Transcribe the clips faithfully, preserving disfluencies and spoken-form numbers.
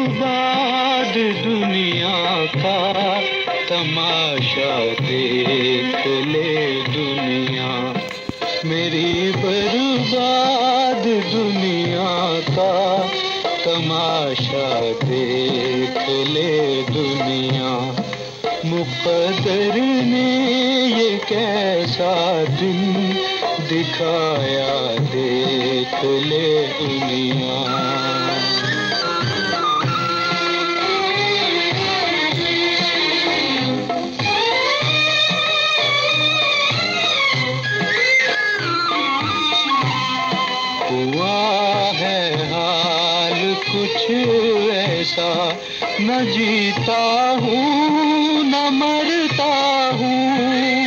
برباد دنیا کا تماشا دیکھ لے دنیا، میری برباد دنیا کا تماشا دیکھ لے دنیا، مقدر نے یہ کیسا دن دکھایا دیکھ لے دنیا۔ ہوا ہے حال کچھ ایسا، نہ جیتا ہوں نہ مرتا ہوں،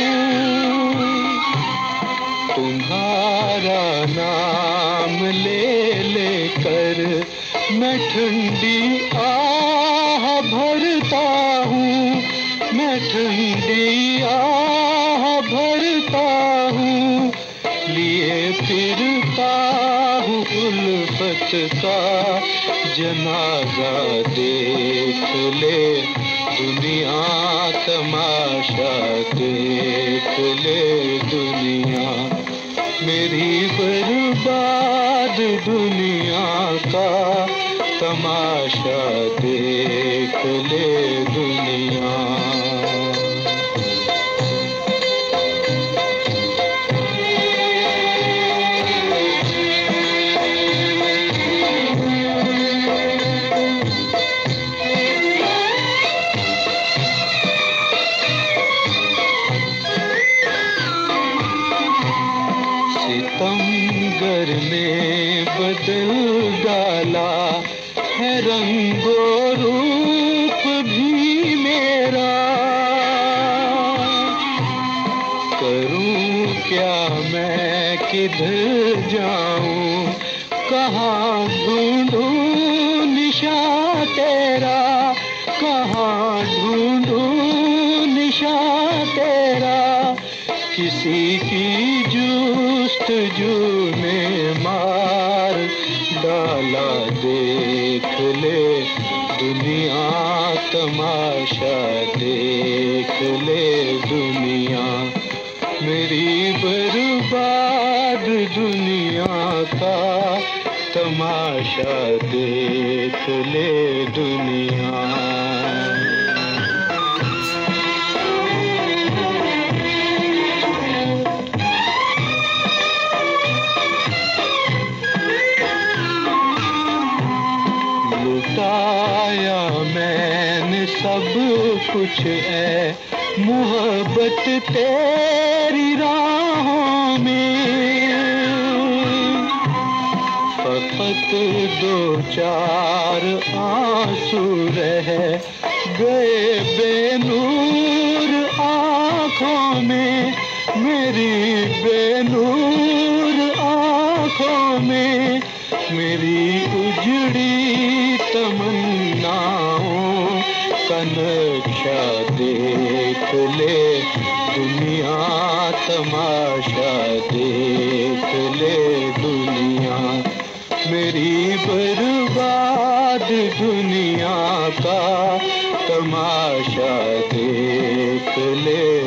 تمہارا نام لے لے کر میں ٹھنڈی آہ بھرتا ہوں، میں ٹھنڈی آہ بھرتا ہوں، لیے پھرتا ہوں الفت کا جنازہ دیکھ لے دنیا، تماشا دیکھ لے دنیا، میری برباد دنیا کا تماشا دیکھ لے دنیا۔ ستمگر نے بدل ڈالا ہے رنگ و روپ بھی میرا، کروں کیا میں کدھر جاؤں، کہاں ڈھونڈوں نشاں تیرا، کہاں ڈھونڈوں نشاں تیرا، کسی کی جستجو نے مار ڈالا دیکھ لے دنیا، تماشا دیکھ لے دنیا، میری برباد دنیا کا تماشا دیکھ لے دنیا۔ لٹایا میں نے سب کچھ ہے محبت تیری راہوں میں، فقط دو چار آنسو رہ گئے بے نور آنکھوں میں، میری بے نور آنکھوں میں، میری اجڑی تمناؤں کا نقشہ دیکھ لے دنیا، تماشا دیکھ لے دنیا، میری برباد دنیا کا تماشا دیکھ لے